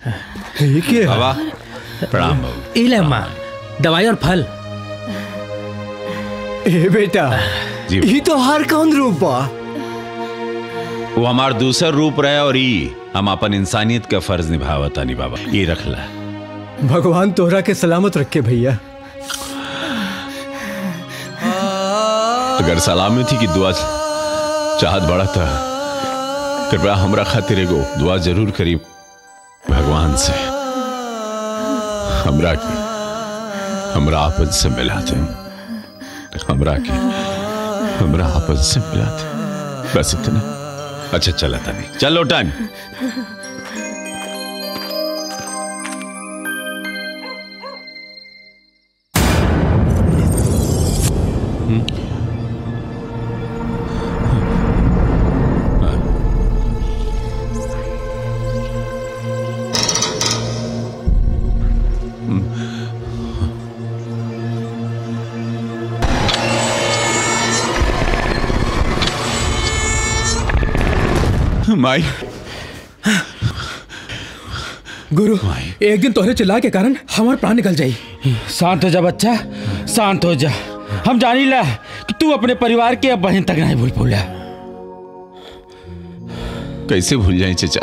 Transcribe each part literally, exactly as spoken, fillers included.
बाबा प्रणाम बाबू। इले माँ दवाई और फल। ए बेटा ये तो हर कौन रूप बा? वो हमार दूसरा रूप रहे और ई हम अपन इंसानियत का फर्ज निभावता नहीं बाबा। ये रख ला। भगवान तोहरा के सलामत रखे भैया। अगर सलामती की दुआ चाहत बड़ा था कृपया हमरा खातिर एगो दुआ जरूर करी भगवान से। हमरा के हमरा आपन से मिला दे। हमरा के हमरा आपन से मिला दे। बस इतना। अच्छा चला था नहीं चलो टाइम। माई गुरु एक दिन तोहरे चिल्ला के कारण हमारे प्राण निकल जाई। शांत हो जा बच्चा, शांत हो जा। हम जानी ला कि तू अपने परिवार के बहन तक नहीं भूल भूला। कैसे भूल जाए चचा?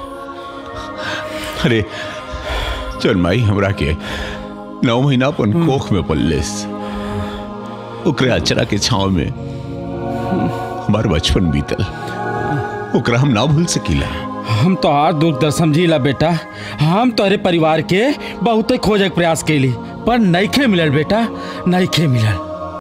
अरे चल माई हमरा के नौ महीना अपन कोख में पल्लेस ओकरे अचरा के छाव में हमार बचपन बीतल। ओकरा हम ना भूल सकीला। हम तो आज दुख दर्द समझीला बेटा। हम तोहरे परिवार के बहुत खोजे के प्रयास कैली पर नइखे मिलल बेटा, नइखे मिलल।